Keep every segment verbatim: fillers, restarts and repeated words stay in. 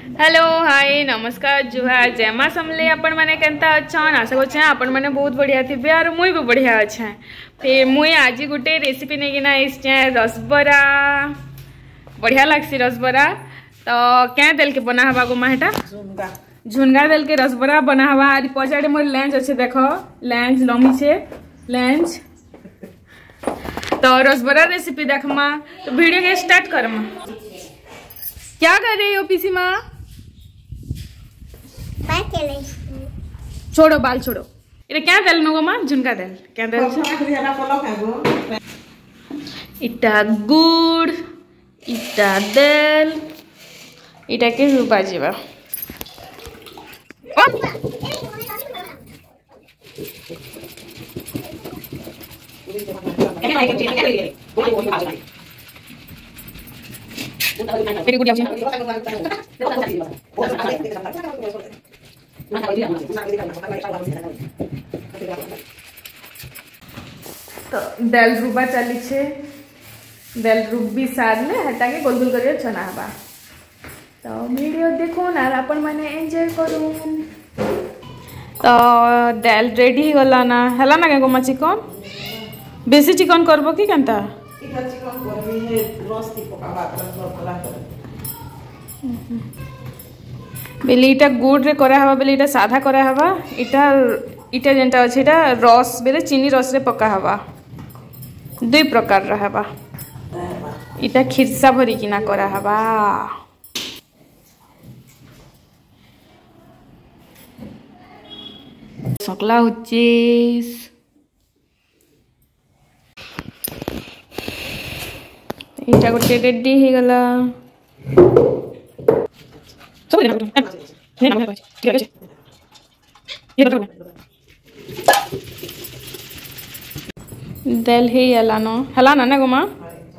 Hello hi नमस्कार जुहार जय माँ समले आपण मैंने केनता अच्छन आशा कर आपण मैंने बहुत बढ़िया थे और मुई भी बढ़िया अच्छे। फिर मुई आज गोटे रेसिपी नहीं किना रसबरा बढ़िया लगसी रसबरा तो क्या दिल के बना हवा गो माटा झुनगा दिल के रसबरा बना हवा आज पचाड़े मोर लंच अच्छे देख लंच लमी छे लंच तो रसबरा रेसिपी देख माँ तो वीडियो के स्टार्ट कर माँ। क्या कर रही हो पीसी माँ? छोड़ो बाल छोड़ो इरे क्या दल नो माँ झुनका दल क्या दल इटा गुड़ इटा दल इटा के रूपा जीवा वेरी गुड जाऊ तो दाल रुबा चली छे दाल रुबी सारले हटा के गोल गोल करियो छना हबा तो वीडियो देखो ना अपन माने एंजॉय करू। तो दाल रेडी हो गला ना हला ना गो मची चिकन बेसी चिकन करबो की केनता इटा चिकन करबी है रस ती पकाबा रस भला कर बेली इटा गुड़ रे करा हवा बेली इटा साधा करा हवा इटा इटा जेंटा अछि इटा रस बेले चीनी रस रे पका हवा दुई प्रकार रहबा इटा खिरसा भरी किना करा हवा सकला उचिस इटा गोटे रेडी हे गला सब देना हे ना ठीक है ये बता दाल हे याला नो हला ना ना गो मां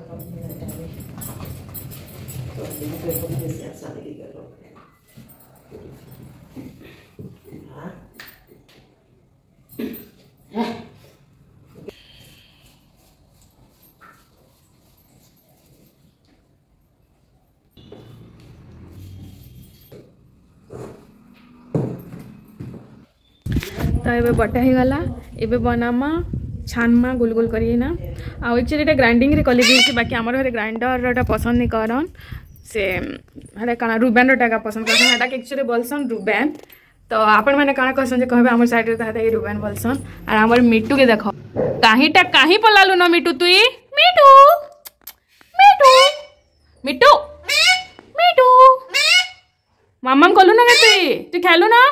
तो ये बटा ही गला एबे बनामा छानमा गोल गोल करी ना आ एक्चुअली ग्राइंडिंग रे कले भी बाकी हमर घरे ग्राइंडर टा पसंद नहीं करन से हरे काना रुबेन टा का पसंद करन हटा के एक्चुअली बोलसन रुबेन तो आपण माने काना कहसन जे कहबे हमर साइड रे था ये रुबेन बोलसन और हमर मिट्टू के देखो काहीटा काही पलालु न मिट्टू तुई मिट्टू मिट्टू मिट्टू मिट्टू मामम कहलु ना तुई तू खेलु ना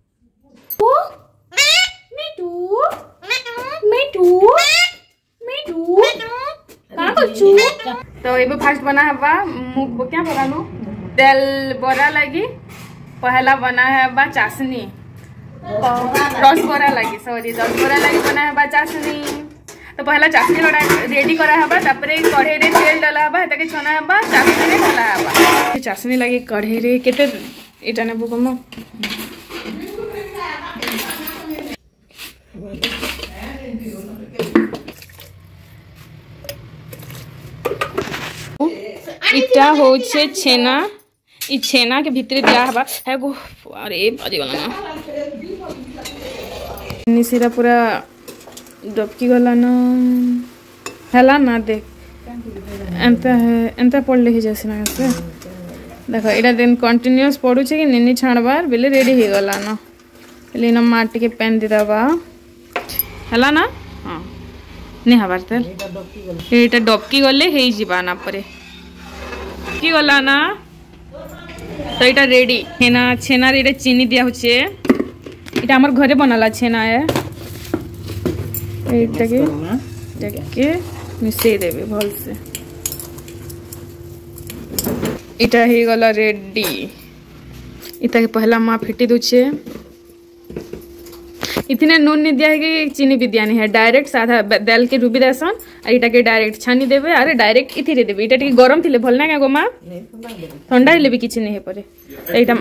मिट्टू मिट्टू मिट्टू का करछु तो एबे फास्ट बना हबा मु क्या बनानु तेल बरा लगी पहला बना है बा चाशनी रस बरा लगी सॉरी रस बरा लगी बना है बा चाशनी तो पहला चाशनी बड़ा रेडी करा हबा तापरे कढ़े रे तेल डाला हबा ताके छना हबा चाशनी रे डाला हबा चाशनी लगी कढ़े रे केते एटा ने बुकम इटा हो छे छेना इ छेना के भीतर दिया हबा है गो अरे बाजी वाला ना निसिरा पूरा डबकी गला ना हला ना देख एंता है एंता पड़ ले जैसे ना से देखो एटा दिन कंटीन्यूअस पड़ू छे कि निनी छाणबार बेले रेडी हे गला ना बेले न माटी के पेन दे दबा हला ना हां नहीं हबार तेल एटा डबकी गले हे जीवा ना परे की गला ना तो इटा रेडी छेना छेना रे चीनी दिया होचे इटा हमर घरे बनाला छेना है एटा के देखे मिसे देबे भल से इटा हे गला रेडी इटा के पहला मां फिटी दुचे इतने नून नहीं दिया है कि चीनी भी दिया नहीं है डायरेक्ट साधा दाल के रूबी देसन और इटा के डायरेक्ट छानी देबे अरे डायरेक्ट इथि रे देबे इटा टिके गरम थिले भल ना का गोमा ठंडा हिले भी किछ नहीं है परे एटा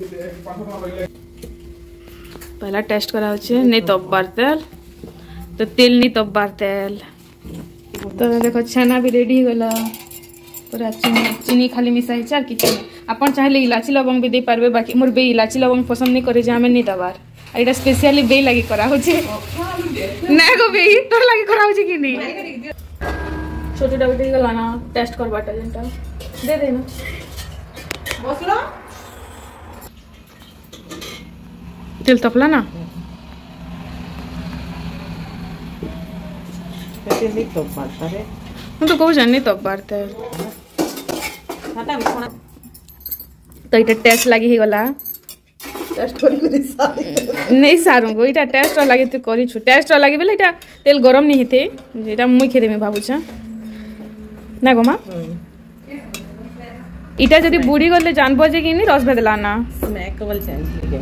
पहला टेस्ट करा होचे नहीं तब बार तेल तो तेल नहीं तब बार तेल तो देखो छाना भी रेडी हो गला पूरा चीनी चीनी खाली मिसाई चार किछ अपन चाहे इलाची लवंग भी दे पारबे बाकी मोर बे इलाची लवंग पसंद नहीं करे जे हमें नहीं दबार और एटा स्पेशली बे लागी करा होचे ना गो बे तोर लागी करा होचे कि नहीं छोटा बेटी गला ना टेस्ट कर बाटा जेंटा दे दे ना बसलो तेल तपला ना तेल नहीं तप पाता रे हम तो कहू जाने तप बारता है तो इटा टेस्ट लगी ही गला टेस्ट करी करी सारी नहीं सारू गो इटा टेस्ट लगी तो करी छु टेस्ट लगी बेले इटा तेल गरम नहीं हेते जेटा मुई खेदे में भाबु छ ना गो मां इटा जदी बुड़ी गले जानबो जे कि नहीं रस बदला ना स्मैक कवल चैन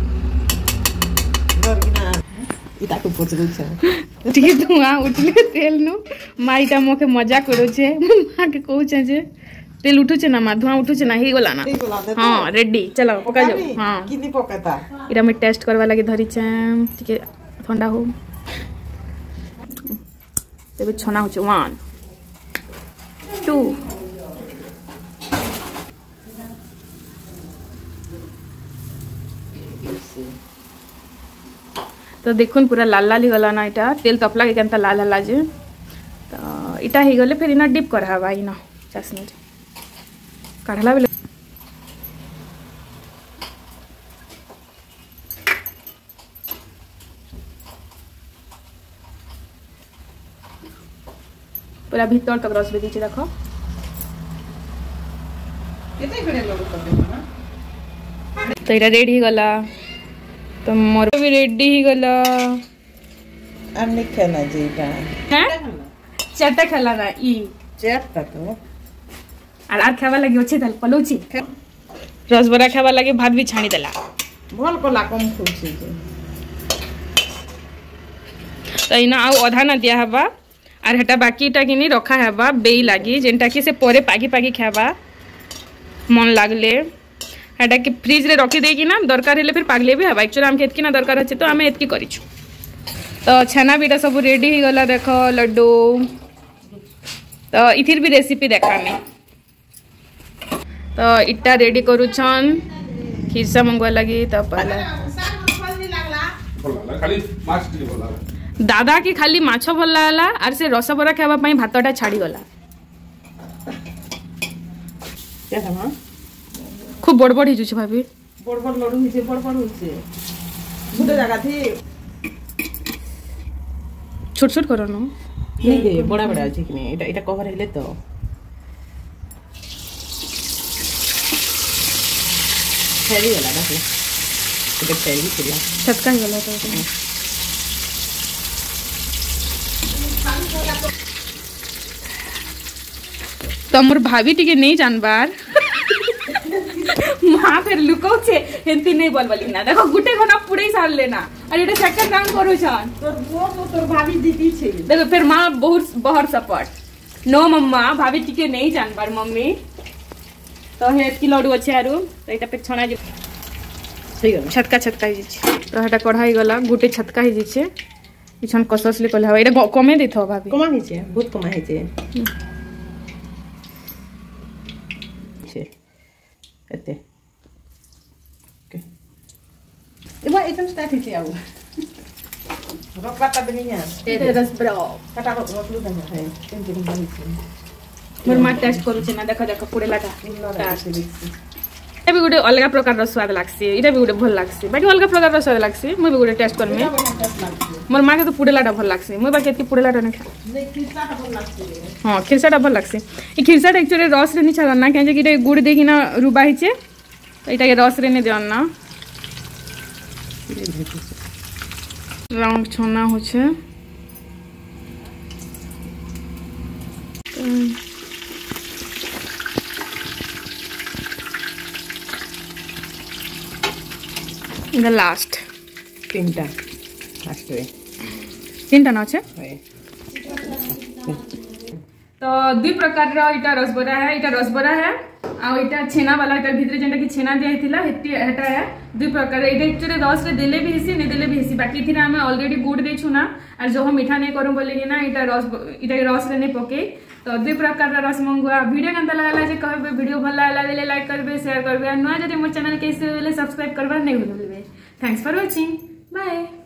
नरगिना इटा को पोछ गई छ ठीक है तू आ उठले तेल नु मां इटा मोके मजा करो छे मां के कहू छे जे तेल उठू छे ना मां धुआं उठू छे ना ही गला ना हां रेडी चलो पका जाओ हां किनी पकाता इटा मैं टेस्ट करवा लगे धरी छे ठीक है ठंडा हो तबे छना हो छे वन टू तो देखुन पूरा लाल लाल ही गला ना इटा तेल तपला के केनता लाल हला जे तो इटा ही गले फिर इना डिप कर हवा इना चासनी रे काढला बेले पूरा भीतर तक रस बेदी देखो केते घणे लोग कर ना तो इटा रेडी गला तो मोर भी रेडी ही गला हमने खाना जेटा हैं चटा खला ना ई चेट तो आर आर खावा लगी अच्छे दल पलोची रसबरा खावा लगी भात भी छाणी देला भल को लाकम खुशी जे तो इना आउ आधा ना दिया हवा आर हेटा बाकीटा कि नहीं रखा हवा बेई लागी जेंटा कि से परे पागी पागी खावा मन लागले हेटा कि फ्रिज रे रखी देकी ना दरकार हेले फिर पागले भी हवा एक्चुअली हम एतकी ना दरकार अछि तो हमें एतकी करिछु तो छेना बीटा सब रेडी ही गला देखो लड्डू तो इथिर भी रेसिपी देखा में तो इट्टा रेडी करूछन खिरसा मंगवा लगी तो पहले दादा की खाली माछ भल लागला आर से रसबरा खावा पई भातटा छाड़ी गला क्या था खूब बड़ बड़ हिजु छ भाभी बड़ बड़ लड्डू हिचे बड़ बड़ हिचे गुटे जगह थी छोट छोट करो न नहीं गे बड़ा बड़ा अछि कि नहीं एटा एटा कवर हेले तो हेवी वाला ना एटा हेवी चला छटका ही गला तो तो मोर भाभी टिके नहीं जानबार मां फिर लुको छे हेंती नहीं बोलबली ना देखो गुटे घना पुड़े सार लेना और एटा सेकंड राउंड करू छन तोर वो तो तोर भाभी दीदी छे देखो फिर मां बहुत बहर सपोर्ट नो मम्मा भाभी टिके नहीं जानबार मम्मी तो हे की लड्डू अछि आरु तो एटा पे छणा जे सही गला छटका छटका ही जे तो हेटा कढ़ाई गला गुटे छटका ही जे छे इछन कससले कहले हवा एटा कमे देथो भाभी कमा हिचे बहुत कमा हिचे छे एते ओके एबा एकदम स्टार्ट हिचे आउ रोकाता बनिया एते रस ब्रो काटा को रोकलु दन है तीन दिन बनी छे मोर मा टेस्ट करू छे ना देखो देखो पुड़े लाटा एबे गुटे अलगा प्रकार रो स्वाद लागसी इटा भी गुटे भल लागसी बाकी अलगा प्रकार रो स्वाद लागसी मैं भी गुटे टेस्ट करमे मोर मा के तो पुड़े लाटा भल लागसी मैं बाकी एती पुड़े लाटा नै खा नहीं खिरसा भल लागसी हां खिरसाटा भल लागसी ई खिरसाटा एक्चुअली रस रे नि छाला ना काहे कि गुड़ देकी ना रुबा हिचे तो इटा के रस रे ने देन ना राउंड छोना हो छे द लास्ट तीनटा लास्ट रे तीनटा ना छे है तो दुई प्रकार रो इटा रसबरा है इटा रसबरा है आ इटा छेना वाला इटा भीतर जेंटा कि छेना दिया हितिला हेती हेटा है दुई प्रकार इटा एक्चुअली रस रे देले भी हिसी ने देले भी हिसी बाकी थिरा हमें ऑलरेडी गुड़ दे छु ना और जो हम मीठा नहीं करू बोले कि ना इटा रस इटा रस रे नहीं पके तो दुई प्रकार रसमंगुआ वीडियो केनता लागला जे कहबे वीडियो भल लागला बेले लाइक करबे शेयर करबे और नया जदि मोर चैनल के सब्सक्राइब करबा नहीं भूलबे। Thanks for watching bye.